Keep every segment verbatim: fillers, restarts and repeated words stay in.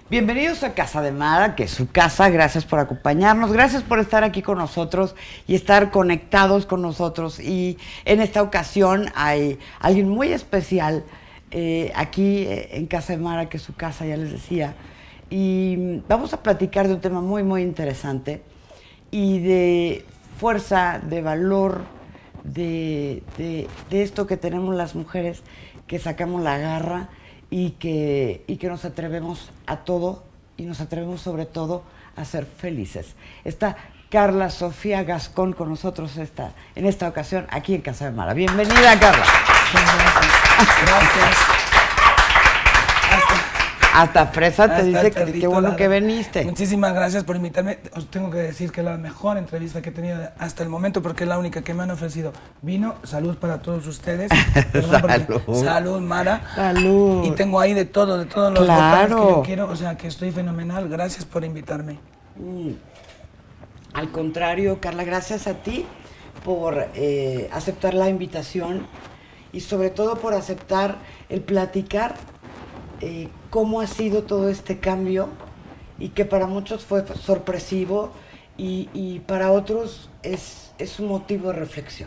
Bienvenidos a Casa de Mara, que es su casa. Gracias por acompañarnos, gracias por estar aquí con nosotros y estar conectados con nosotros. Y en esta ocasión hay alguien muy especial eh, aquí eh, en Casa de Mara, que es su casa, ya les decía. Y vamos a platicar de un tema muy, muy interesante y de fuerza, de valor, de, de, de esto que tenemos las mujeres, que sacamos la garra y que, y que nos atrevemos a todo y nos atrevemos sobre todo a ser felices. Está Carla Sofía Gascón con nosotros esta, en esta ocasión aquí en Casa de Mara. Bienvenida, Carla. Gracias. Gracias. Hasta, Hasta Fresa te hasta dice que qué bueno que viniste. Muchísimas gracias por invitarme. Os tengo que decir que es la mejor entrevista que he tenido hasta el momento porque es la única que me han ofrecido. Vino, salud para todos ustedes. Salud. Salud, Mara. Salud. Y tengo ahí de todo, de todos los Claro. botanes que yo quiero. O sea, que estoy fenomenal. Gracias por invitarme. Mm. Al contrario, Carla, gracias a ti por eh, aceptar la invitación y sobre todo por aceptar el platicar eh, cómo ha sido todo este cambio y que para muchos fue sorpresivo y, y para otros es, es un motivo de reflexión.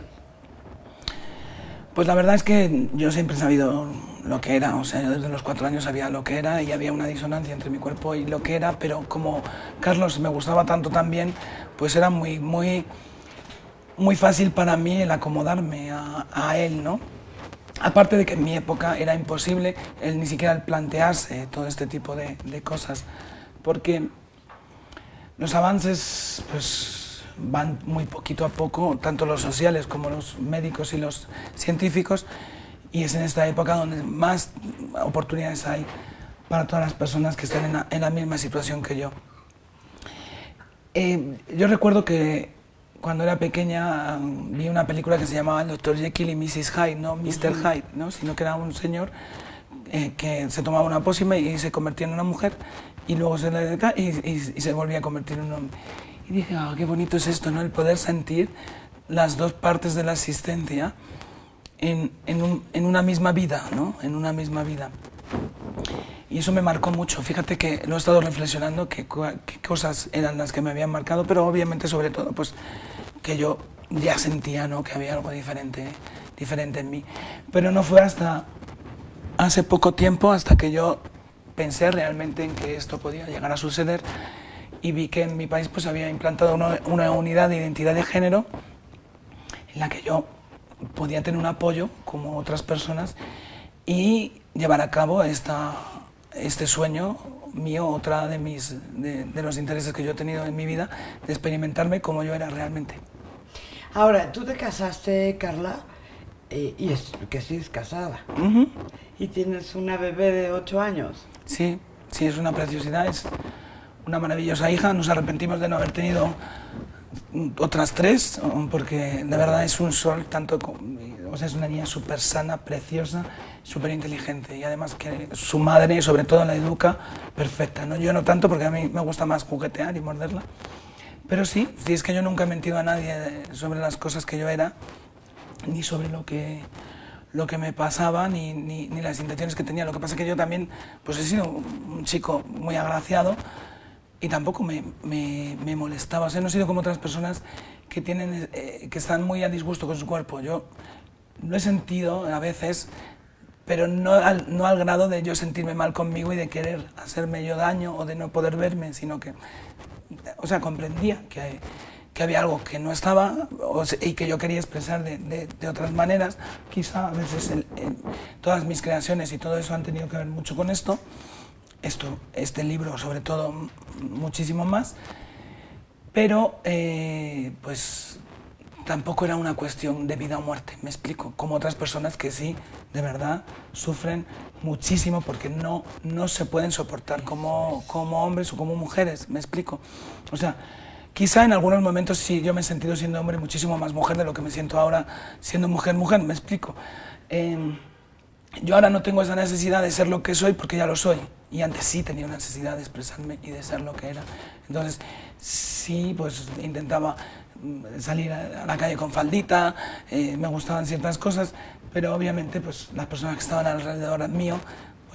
Pues la verdad es que yo siempre he sabido lo que era, o sea, yo desde los cuatro años sabía lo que era y había una disonancia entre mi cuerpo y lo que era, pero como Carlos me gustaba tanto también, pues era muy, muy, muy fácil para mí el acomodarme a, a él, ¿no? Aparte de que en mi época era imposible el, ni siquiera el plantearse todo este tipo de, de cosas, porque los avances pues, van muy poquito a poco, tanto los sociales como los médicos y los científicos, y es en esta época donde más oportunidades hay para todas las personas que están en la, en la misma situación que yo. Eh, yo recuerdo que cuando era pequeña vi una película que se llamaba El doctor Jekyll y missus Hyde, no mister Uh-huh. Hyde, ¿no? Sino que era un señor eh, que se tomaba una pócima y se convertía en una mujer y luego se le y, y, y se volvía a convertir en un hombre. Y dije, oh, qué bonito es esto, ¿no? El poder sentir las dos partes de la existencia en, en, un, en una misma vida, ¿no? En una misma vida. Y eso me marcó mucho. Fíjate que lo he estado reflexionando, qué cosas eran las que me habían marcado, pero obviamente sobre todo pues que yo ya sentía, ¿no? Que había algo diferente, diferente en mí. Pero no fue hasta hace poco tiempo, hasta que yo pensé realmente en que esto podía llegar a suceder y vi que en mi país pues había implantado una, una unidad de identidad de género en la que yo podía tener un apoyo como otras personas y llevar a cabo esta, este sueño mío, otra de, mis, de, de los intereses que yo he tenido en mi vida, de experimentarme como yo era realmente. Ahora, tú te casaste, Carla, eh, y es que sigues casada. Uh-huh. Y tienes una bebé de ocho años. Sí, sí, es una preciosidad, es una maravillosa hija. Nos arrepentimos de no haber tenido otras tres, porque de verdad es un sol, tanto como, o sea, es una niña súper sana, preciosa, súper inteligente y además que su madre sobre todo la educa perfecta, ¿no? Yo no tanto porque a mí me gusta más juguetear y morderla, pero sí, sí es que yo nunca he mentido a nadie sobre las cosas que yo era, ni sobre lo que, lo que me pasaba, ni, ni, ni las intenciones que tenía. Lo que pasa es que yo también pues he sido un chico muy agraciado y tampoco me, me, me molestaba, o sea, no he sido como otras personas que, tienen, eh, que están muy a disgusto con su cuerpo. Yo lo he sentido a veces, pero no al, no al grado de yo sentirme mal conmigo y de querer hacerme yo daño o de no poder verme, sino que, o sea, comprendía que, hay, que había algo que no estaba o, y que yo quería expresar de, de, de otras maneras. Quizá a veces el, el, todas mis creaciones y todo eso han tenido que ver mucho con esto, esto este libro sobre todo muchísimo más, pero eh, pues tampoco era una cuestión de vida o muerte, me explico, como otras personas que sí, de verdad, sufren muchísimo porque no, no se pueden soportar como, como hombres o como mujeres, me explico. O sea, quizá en algunos momentos sí, yo me he sentido siendo hombre muchísimo más mujer de lo que me siento ahora siendo mujer, mujer, me explico. Eh, yo ahora no tengo esa necesidad de ser lo que soy porque ya lo soy, y antes sí tenía una necesidad de expresarme y de ser lo que era. Entonces, sí, pues intentaba salir a la calle con faldita, eh, me gustaban ciertas cosas, pero obviamente pues las personas que estaban alrededor mío pues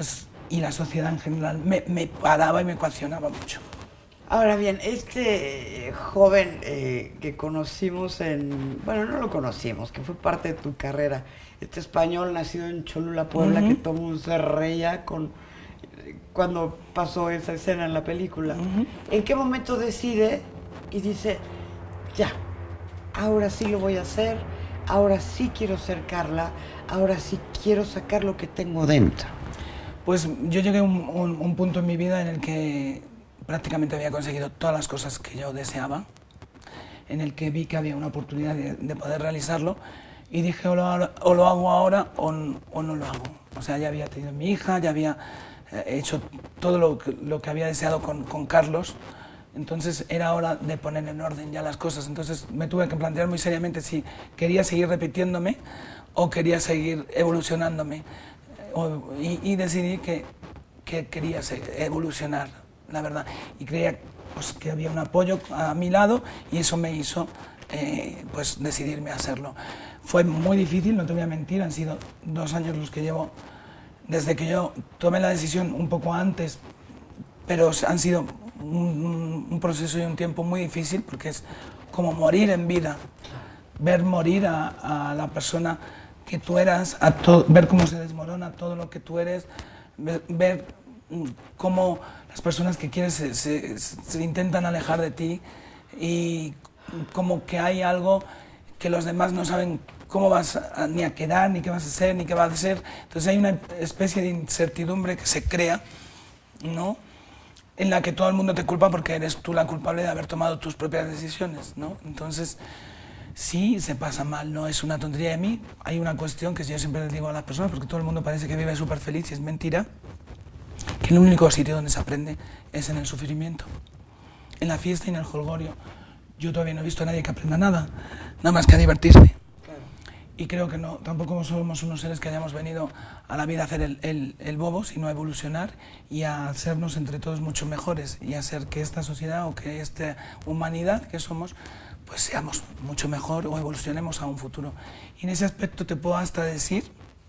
y la sociedad en general me, me paraba y me ecuacionaba mucho. Ahora bien, este joven eh, que conocimos en... Bueno, no lo conocimos, que fue parte de tu carrera. Este español nacido en Cholula, Puebla, uh-huh. que todo mundo se reía con, cuando pasó esa escena en la película. Uh-huh. ¿En qué momento decide y dice, ya, ahora sí lo voy a hacer, ahora sí quiero ser Carla, ahora sí quiero sacar lo que tengo dentro? Pues yo llegué a un, un, un punto en mi vida en el que prácticamente había conseguido todas las cosas que yo deseaba, en el que vi que había una oportunidad de, de poder realizarlo y dije o lo, o lo hago ahora o, o no lo hago. O sea, ya había tenido mi hija, ya había eh, hecho todo lo que, lo que había deseado con, con Carlos, entonces era hora de poner en orden ya las cosas. Entonces me tuve que plantear muy seriamente si quería seguir repitiéndome o quería seguir evolucionándome o, y, y decidí que, que quería evolucionar, la verdad, y creía pues, que había un apoyo a mi lado y eso me hizo eh, pues, decidirme a hacerlo. Fue muy difícil, no te voy a mentir, han sido dos años los que llevo desde que yo tomé la decisión, un poco antes, pero han sido un, un proceso y un tiempo muy difícil porque es como morir en vida, ver morir a, a la persona que tú eras, a to, ver cómo se desmorona todo lo que tú eres, ver, ver cómo las personas que quieres se, se, se intentan alejar de ti y como que hay algo que los demás no saben cómo vas a, ni a quedar, ni qué vas a hacer, ni qué vas a hacer. Entonces hay una especie de incertidumbre que se crea, ¿no?, en la que todo el mundo te culpa porque eres tú la culpable de haber tomado tus propias decisiones, ¿no? Entonces sí, se pasa mal, no es una tontería de mí. Hay una cuestión que yo siempre les digo a las personas, porque todo el mundo parece que vive súper feliz y es mentira, que el único sitio donde se aprende es en el sufrimiento, en la fiesta y en el jolgorio. Yo todavía no he visto a nadie que aprenda nada, nada más que a divertirse. Claro. Y creo que no, tampoco somos unos seres que hayamos venido a la vida a hacer el, el, el bobo, sino a evolucionar y a hacernos entre todos mucho mejores y a hacer que esta sociedad o que esta humanidad que somos, pues seamos mucho mejor o evolucionemos a un futuro. Y en ese aspecto te puedo hasta decir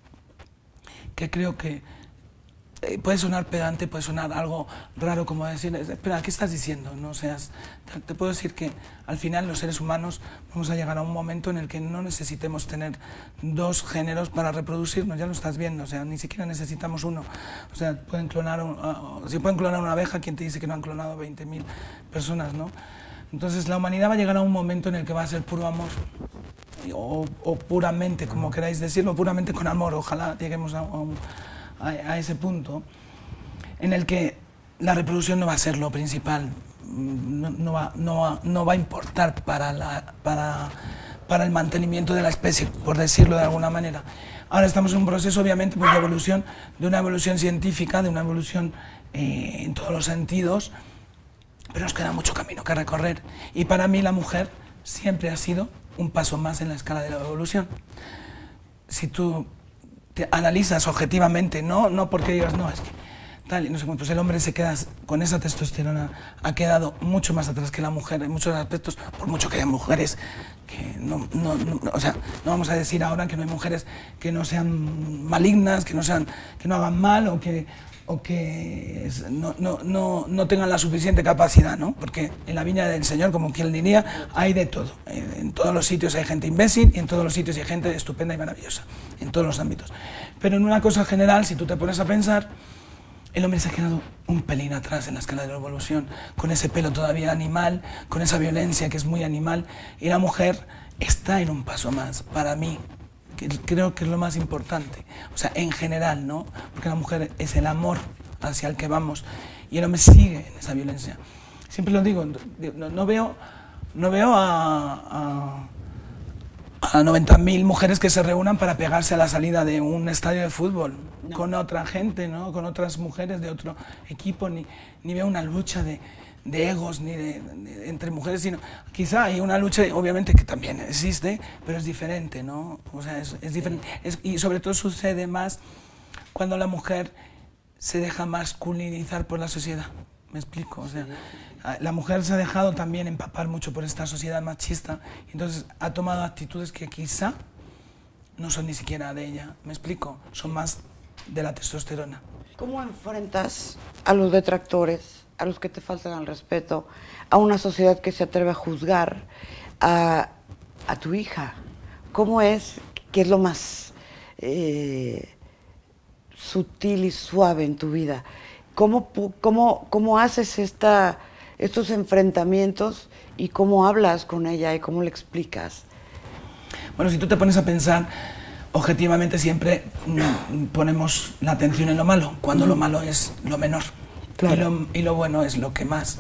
que creo que Eh, puede sonar pedante, puede sonar algo raro como decir, espera, ¿qué estás diciendo? No seas, te, te puedo decir que al final los seres humanos vamos a llegar a un momento en el que no necesitemos tener dos géneros para reproducirnos, ya lo estás viendo, o sea, ni siquiera necesitamos uno. O sea, pueden clonar, un, uh, si pueden clonar una abeja, ¿quién te dice que no han clonado veinte mil personas, no? Entonces la humanidad va a llegar a un momento en el que va a ser puro amor, o, o puramente, como queráis decirlo, puramente con amor, ojalá lleguemos a, a un... a ese punto en el que la reproducción no va a ser lo principal, no, no, va, no, va, no va a importar para, la, para, para el mantenimiento de la especie, por decirlo de alguna manera. Ahora estamos en un proceso, obviamente, pues, de evolución, de una evolución científica, de una evolución eh, en todos los sentidos, pero nos queda mucho camino que recorrer. Y para mí la mujer siempre ha sido un paso más en la escala de la evolución. Si tú te analizas objetivamente, no, no porque digas, no, es que tal, no sé cómo, pues el hombre se queda con esa testosterona, ha quedado mucho más atrás que la mujer en muchos aspectos, por mucho que haya mujeres que no, no, no, o sea, no vamos a decir ahora que no hay mujeres que no sean malignas, que no, sean, que no hagan mal o que, o que no, no, no, no tengan la suficiente capacidad, ¿no? Porque en la viña del Señor, como quien diría, hay de todo. En todos los sitios hay gente imbécil y en todos los sitios hay gente estupenda y maravillosa, en todos los ámbitos. Pero en una cosa general, si tú te pones a pensar, el hombre se ha quedado un pelín atrás en la escala de la evolución, con ese pelo todavía animal, con esa violencia que es muy animal, y la mujer está en un paso más, para mí, que creo que es lo más importante, o sea, en general, ¿no? Porque la mujer es el amor hacia el que vamos, y el hombre sigue en esa violencia. Siempre lo digo, no, no veo, no veo a... a a noventa mil mujeres que se reúnan para pegarse a la salida de un estadio de fútbol, no, con otra gente, ¿no? Con otras mujeres de otro equipo, ni, ni veo una lucha de, de egos ni de, de, entre mujeres, sino quizá hay una lucha, obviamente, que también existe, pero es diferente, ¿no? O sea, es, es diferente, es, y sobre todo sucede más cuando la mujer se deja masculinizar por la sociedad. ¿Me explico? O sea, la mujer se ha dejado también empapar mucho por esta sociedad machista y entonces ha tomado actitudes que quizá no son ni siquiera de ella. ¿Me explico? Son más de la testosterona. ¿Cómo enfrentas a los detractores, a los que te faltan al respeto, a una sociedad que se atreve a juzgar a, a tu hija? ¿Cómo es, qué es lo más eh, sutil y suave en tu vida? ¿Cómo, cómo, cómo haces esta, estos enfrentamientos y cómo hablas con ella y cómo le explicas? Bueno, si tú te pones a pensar, objetivamente siempre ponemos la atención en lo malo, cuando mm. lo malo es lo menor. Claro. y, lo, y lo bueno es lo que más.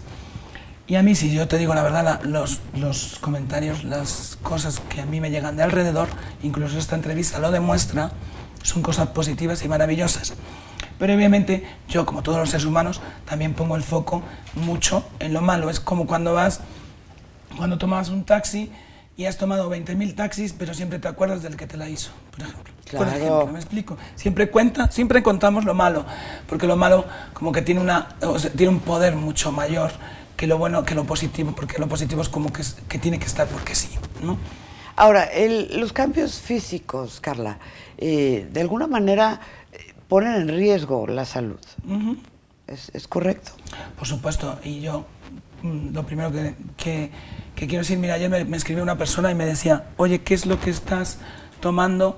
Y a mí, si yo te digo la verdad, la, los, los comentarios, las cosas que a mí me llegan de alrededor, incluso esta entrevista lo demuestra, son cosas positivas y maravillosas. Pero obviamente yo, como todos los seres humanos, también pongo el foco mucho en lo malo. Es como cuando vas, cuando tomas un taxi y has tomado veinte mil taxis, pero siempre te acuerdas del que te la hizo, por ejemplo. Claro. Por ejemplo, ¿me explico? Siempre cuenta, siempre contamos lo malo, porque lo malo como que tiene, una, o sea, tiene un poder mucho mayor que lo bueno, que lo positivo, porque lo positivo es como que, es, que tiene que estar porque sí, ¿no? Ahora, el, los cambios físicos, Carla, eh, de alguna manera eh, ponen en riesgo la salud. Uh-huh. ¿Es, ¿Es correcto? Por supuesto, y yo mm, lo primero que, que, que quiero decir, mira, ayer me, me escribió una persona y me decía, oye, ¿qué es lo que estás tomando?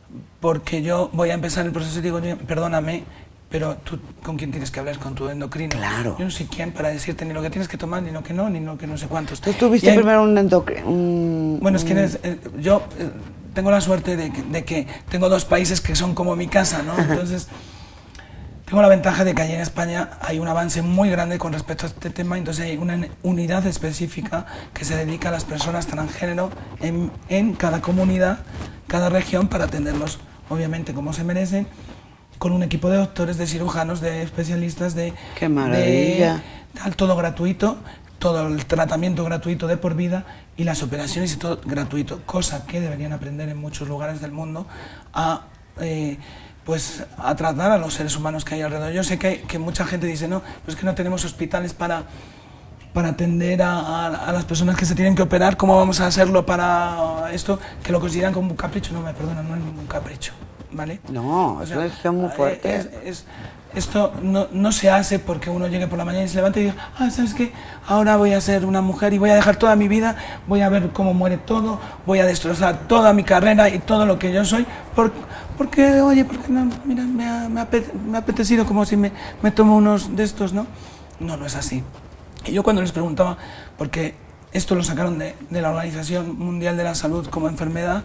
Porque yo voy a empezar el proceso y digo, perdóname, pero tú, ¿con quién tienes que hablar? Con tu endocrino. Claro. Yo no sé quién para decirte ni lo que tienes que tomar, ni lo que no, ni lo que no sé cuántos. Tú tuviste hay, primero un endocrino. Un, bueno, es que eres, eh, yo eh, tengo la suerte de que, de que tengo dos países que son como mi casa, ¿no? Entonces, tengo la ventaja de que allí en España hay un avance muy grande con respecto a este tema, entonces hay una unidad específica que se dedica a las personas transgénero en, en cada comunidad, cada región, para atenderlos, obviamente, como se merecen, con un equipo de doctores, de cirujanos, de especialistas, de... ¡Qué maravilla! De, todo gratuito, todo el tratamiento gratuito de por vida y las operaciones y todo gratuito, cosa que deberían aprender en muchos lugares del mundo a, eh, pues, a tratar a los seres humanos que hay alrededor. Yo sé que, hay, que mucha gente dice, no, pues que no tenemos hospitales para, para atender a, a, a las personas que se tienen que operar, ¿cómo vamos a hacerlo para esto? Que lo consideran como un capricho. No, me perdonan, no es un capricho. ¿Vale? No, o sea, eso es muy fuerte. Es, es, esto no, no se hace porque uno llegue por la mañana y se levante y diga, ah, ¿sabes qué? Ahora voy a ser una mujer y voy a dejar toda mi vida, voy a ver cómo muere todo, voy a destrozar toda mi carrera y todo lo que yo soy, por, porque, oye, porque no, mira, me ha, me, ha, me ha apetecido como si me, me tomo unos de estos, ¿no? No, no es así. Y yo cuando les preguntaba, porque esto lo sacaron de, de la Organización Mundial de la Salud como enfermedad,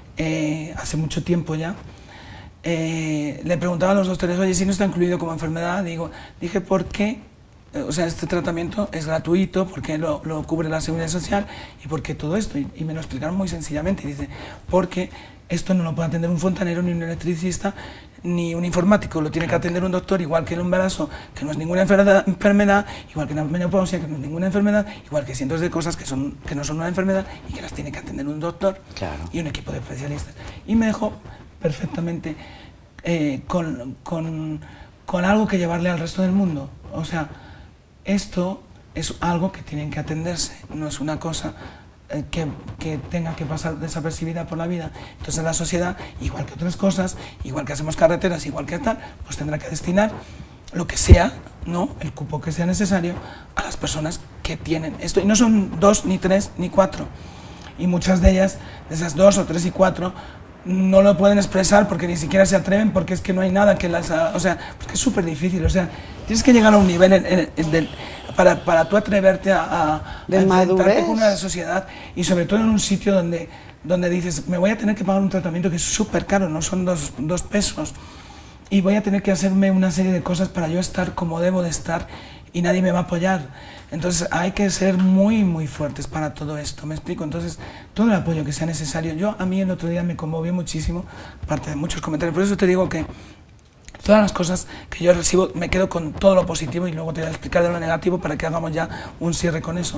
eh, hace mucho tiempo ya, Eh, le preguntaba a los doctores, oye, si no está incluido como enfermedad, digo, dije, ¿por qué? O sea, este tratamiento es gratuito, porque lo, lo cubre la Seguridad Social y por qué todo esto. Y, y me lo explicaron muy sencillamente. Y dice, porque esto no lo puede atender un fontanero, ni un electricista, ni un informático. Lo tiene que atender un doctor, igual que el embarazo, que no es ninguna enfermedad, enfermedad igual que la menopausia, que no es ninguna enfermedad, igual que cientos de cosas que, son, que no son una enfermedad y que las tiene que atender un doctor. Claro. Y un equipo de especialistas. Y me dejó perfectamente eh, con, con, con algo que llevarle al resto del mundo. O sea, esto es algo que tienen que atenderse, no es una cosa eh, que, que tenga que pasar desapercibida por la vida. Entonces la sociedad, igual que otras cosas, igual que hacemos carreteras, igual que tal, pues tendrá que destinar lo que sea, ¿no? El cupo que sea necesario a las personas que tienen esto. Y no son dos, ni tres, ni cuatro. Y muchas de ellas, de esas dos o tres y cuatro, no lo pueden expresar porque ni siquiera se atreven, porque es que no hay nada que las... O sea, porque es súper difícil, o sea, tienes que llegar a un nivel en, en, en del, para, para tú atreverte a, a, de a madurez con una sociedad y sobre todo en un sitio donde, donde dices, me voy a tener que pagar un tratamiento que es súper caro, no son dos, dos pesos, y voy a tener que hacerme una serie de cosas para yo estar como debo de estar y nadie me va a apoyar. Entonces hay que ser muy, muy fuertes para todo esto, ¿me explico? Entonces, todo el apoyo que sea necesario. Yo, a mí el otro día me conmovió muchísimo, aparte de muchos comentarios, por eso te digo que todas las cosas que yo recibo, me quedo con todo lo positivo y luego te voy a explicar de lo negativo para que hagamos ya un cierre con eso.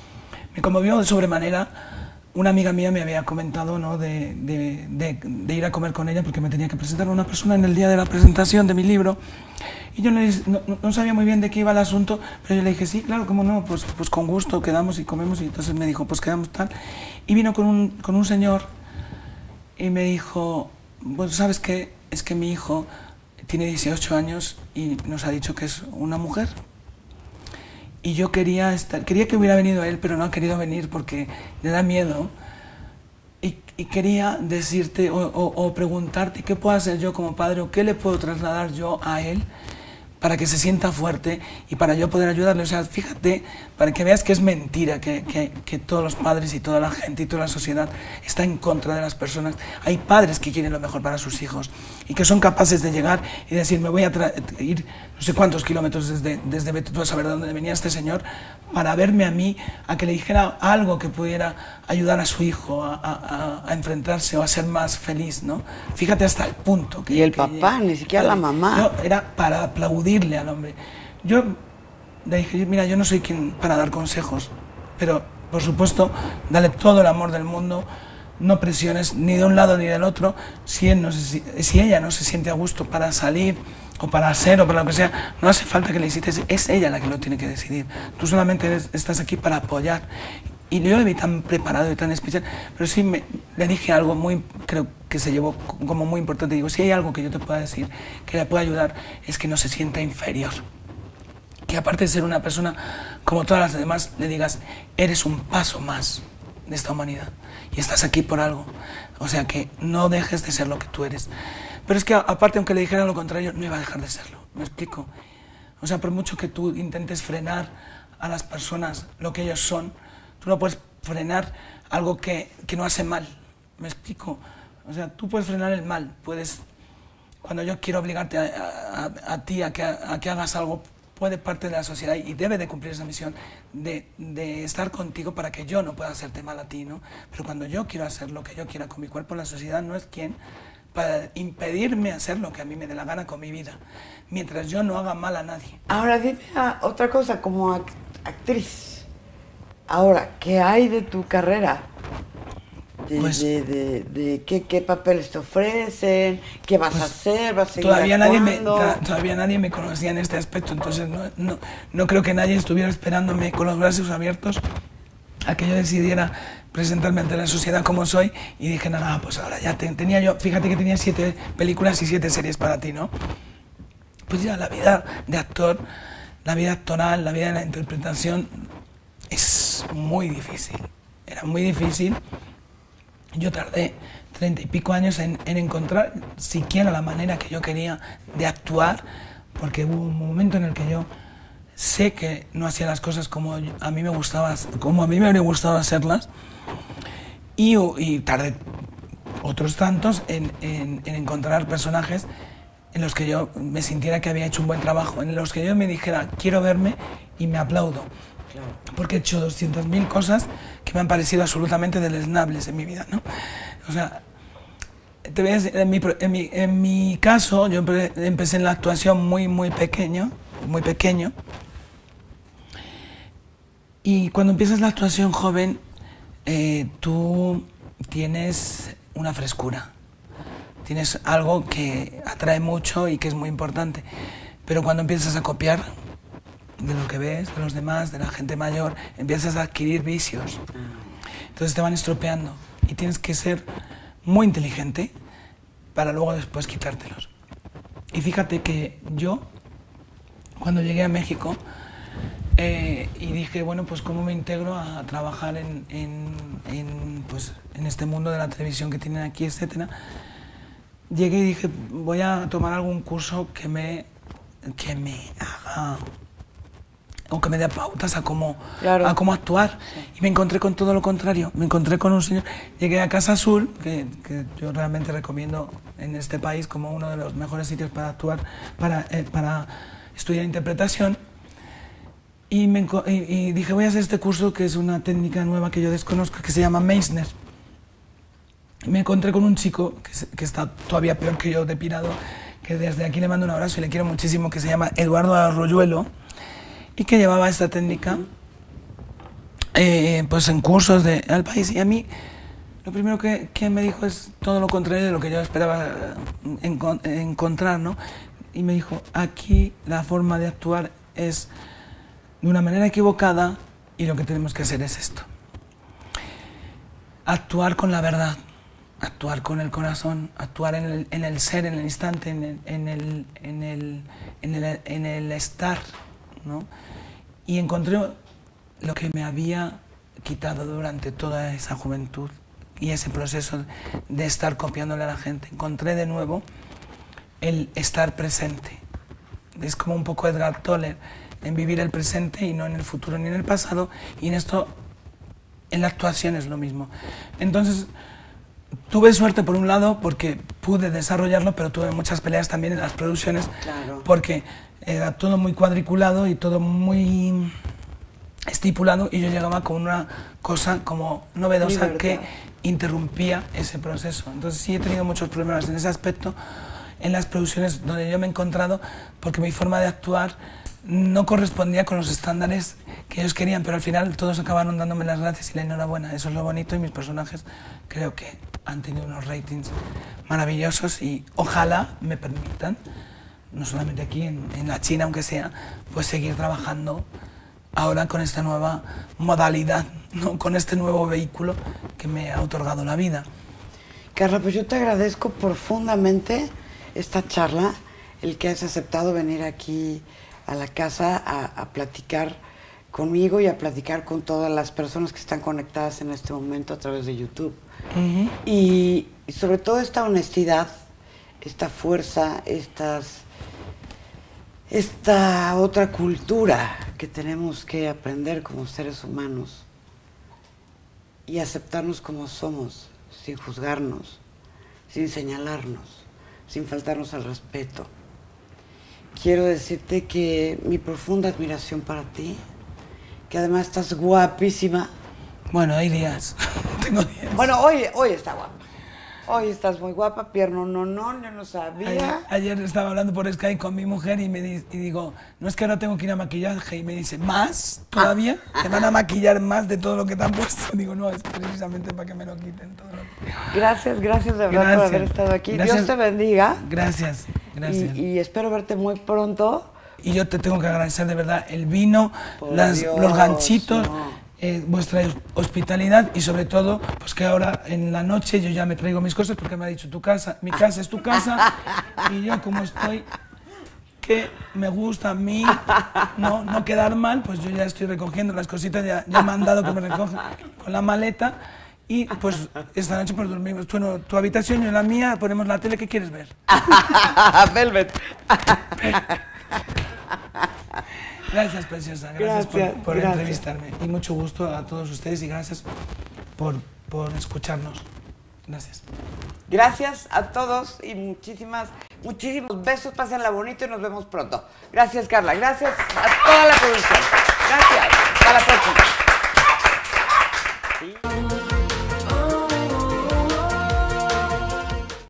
Me conmovió de sobremanera, una amiga mía me había comentado, ¿no?, de, de, de, de ir a comer con ella porque me tenía que presentar a una persona en el día de la presentación de mi libro. Y yo le dije, no, no sabía muy bien de qué iba el asunto, pero yo le dije, sí, claro, cómo no, pues, pues con gusto quedamos y comemos. Y entonces me dijo, pues quedamos tal. Y vino con un, con un señor y me dijo, pues ¿sabes qué? Es que mi hijo tiene dieciocho años y nos ha dicho que es una mujer. Y yo quería, estar, quería que hubiera venido él, pero no ha querido venir porque le da miedo. Y, y quería decirte o, o, o preguntarte qué puedo hacer yo como padre o qué le puedo trasladar yo a él para que se sienta fuerte y para yo poder ayudarle. O sea, fíjate, para que veas que es mentira, que, que, que todos los padres y toda la gente y toda la sociedad está en contra de las personas. Hay padres que quieren lo mejor para sus hijos y que son capaces de llegar y decir, me voy a ir no sé cuántos kilómetros desde, desde vete tú a saber de dónde venía este señor para verme a mí, a que le dijera algo que pudiera ayudar a su hijo a, a, a enfrentarse o a ser más feliz, ¿no? Fíjate hasta el punto. Que, y el que papá, ni siquiera la mamá. Yo era para aplaudirle al hombre. Yo le dije, mira, yo no soy quien para dar consejos, pero por supuesto, dale todo el amor del mundo, no presiones ni de un lado ni del otro. Si, él no se, si ella no se siente a gusto para salir o para hacer o para lo que sea, no hace falta que le insistes, es ella la que lo tiene que decidir. Tú solamente eres, estás aquí para apoyar. Y yo le vi tan preparado y tan especial, pero sí me, le dije algo muy, creo que se llevó como muy importante. Digo, si hay algo que yo te pueda decir, que le pueda ayudar, es que no se sienta inferior. Que aparte de ser una persona como todas las demás, le digas, eres un paso más de esta humanidad y estás aquí por algo. O sea, que no dejes de ser lo que tú eres. Pero es que aparte, aunque le dijera lo contrario, no iba a dejar de serlo. ¿Me explico? O sea, por mucho que tú intentes frenar a las personas lo que ellos son, tú no puedes frenar algo que, que no hace mal. ¿Me explico? O sea, tú puedes frenar el mal. Puedes, cuando yo quiero obligarte a, a, a ti a que, a que hagas algo, puede parte de la sociedad y debe de cumplir esa misión de, de estar contigo para que yo no pueda hacerte mal a ti, ¿no? Pero cuando yo quiero hacer lo que yo quiera con mi cuerpo, la sociedad no es quien para impedirme hacer lo que a mí me dé la gana con mi vida, mientras yo no haga mal a nadie. Ahora dime otra cosa, como act actriz, ahora, ¿qué hay de tu carrera? De, Pues, de, de, de ¿qué, qué papeles te ofrecen, qué vas pues, a hacer, vas a seguir todavía nadie, me, actuando? todavía nadie me conocía en este aspecto, entonces no, no, no creo que nadie estuviera esperándome con los brazos abiertos a que yo decidiera presentarme ante la sociedad como soy y dije, nada, pues ahora ya te, tenía yo, fíjate que tenía siete películas y siete series para ti, ¿no? Pues ya la vida de actor, la vida actoral, la vida de la interpretación es muy difícil, era muy difícil. Yo tardé treinta y pico años en, en encontrar siquiera la manera que yo quería de actuar, porque hubo un momento en el que yo sé que no hacía las cosas como a mí me gustaba, como a mí me habría gustado hacerlas, y, y tardé otros tantos en, en, en encontrar personajes en los que yo me sintiera que había hecho un buen trabajo, en los que yo me dijera, quiero verme y me aplaudo. Porque he hecho doscientas mil cosas que me han parecido absolutamente deleznables en mi vida, ¿no? O sea, te voy a decir, en mi, en mi, en mi caso, yo empecé en la actuación muy, muy pequeño, muy pequeño. Y cuando empiezas la actuación joven, eh, tú tienes una frescura. Tienes algo que atrae mucho y que es muy importante. Pero cuando empiezas a copiar de lo que ves, de los demás, de la gente mayor, empiezas a adquirir vicios. Entonces te van estropeando y tienes que ser muy inteligente para luego después quitártelos. Y fíjate que yo, cuando llegué a México, eh, y dije, bueno, pues cómo me integro a trabajar en, en, en, pues, en este mundo de la televisión que tienen aquí, etcétera. Llegué y dije, voy a tomar algún curso que me, que me haga, o que me dé pautas a cómo, claro. a cómo actuar. Sí. Y me encontré con todo lo contrario. Me encontré con un señor. Llegué a Casa Azul, que, que yo realmente recomiendo en este país como uno de los mejores sitios para actuar, para, eh, para estudiar interpretación. Y, me, y, y dije, voy a hacer este curso, que es una técnica nueva que yo desconozco, que se llama Meissner. Y me encontré con un chico que, que está todavía peor que yo, de pirado, que desde aquí le mando un abrazo y le quiero muchísimo, que se llama Eduardo Arroyuelo, y que llevaba esta técnica eh, pues en cursos de, al país. Y a mí lo primero que, que me dijo es todo lo contrario de lo que yo esperaba encon encontrar, ¿no? Y me dijo, aquí la forma de actuar es de una manera equivocada y lo que tenemos que hacer es esto. Actuar con la verdad. actuar con el corazón, actuar en el, en el ser, en el instante, en el, en el, en el, en el, en el estar, ¿no? Y encontré lo que me había quitado durante toda esa juventud y ese proceso de estar copiándole a la gente. Encontré de nuevo el estar presente. Es como un poco Edgar Toller, en vivir el presente y no en el futuro ni en el pasado, y en esto, en la actuación es lo mismo. Entonces, tuve suerte por un lado porque pude desarrollarlo, pero tuve muchas peleas también en las producciones, claro, porque era todo muy cuadriculado y todo muy estipulado, y yo llegaba con una cosa como novedosa Libertad. que interrumpía ese proceso. Entonces sí he tenido muchos problemas en ese aspecto en las producciones donde yo me he encontrado, porque mi forma de actuar no correspondía con los estándares que ellos querían, pero al final todos acabaron dándome las gracias y la enhorabuena. Eso es lo bonito, y mis personajes creo que han tenido unos ratings maravillosos, y ojalá me permitan, no solamente aquí en, en la China, aunque sea, pues seguir trabajando ahora con esta nueva modalidad, ¿no? Con este nuevo vehículo que me ha otorgado la vida. Carla, pues yo te agradezco profundamente esta charla, el que has aceptado venir aquí a la casa a, a platicar conmigo y a platicar con todas las personas que están conectadas en este momento a través de YouTube. Uh-huh. y, y sobre todo esta honestidad, esta fuerza, estas, esta otra cultura que tenemos que aprender como seres humanos y aceptarnos como somos, sin juzgarnos, sin señalarnos, sin faltarnos al respeto. Quiero decirte que mi profunda admiración para ti, que además estás guapísima. Bueno, hay días. Tengo días. Bueno, hoy, hoy está guapa. Hoy estás muy guapa, pierno no, no, yo no sabía. Ayer, ayer estaba hablando por Skype con mi mujer y me di, y digo, no es que ahora tengo que ir a maquillaje, y me dice, ¿más todavía? ¿Te van a maquillar más de todo lo que te han puesto? Digo, no, es precisamente para que me lo quiten todo lo que... Gracias, gracias de verdad gracias. por haber estado aquí. Gracias. Dios te bendiga. Gracias, gracias. Y, y espero verte muy pronto. Y yo te tengo que agradecer de verdad el vino, las, Dios, los ganchitos, no. eh, vuestra hospitalidad, y sobre todo, pues que ahora en la noche yo ya me traigo mis cosas, porque me ha dicho tu casa, mi casa es tu casa, y yo como estoy, que me gusta a mí no, no quedar mal, pues yo ya estoy recogiendo las cositas, ya, ya me han dado que me recojan con la maleta, y pues esta noche pues dormimos, tú en tu habitación, yo en la mía, ponemos la tele. ¿Qué quieres ver? Velvet. Gracias, preciosa, gracias, gracias por, por gracias. entrevistarme, y mucho gusto a todos ustedes, y gracias por, por escucharnos. Gracias. Gracias a todos y muchísimas, muchísimos besos, pásenla bonito y nos vemos pronto. Gracias, Carla, gracias a toda la producción.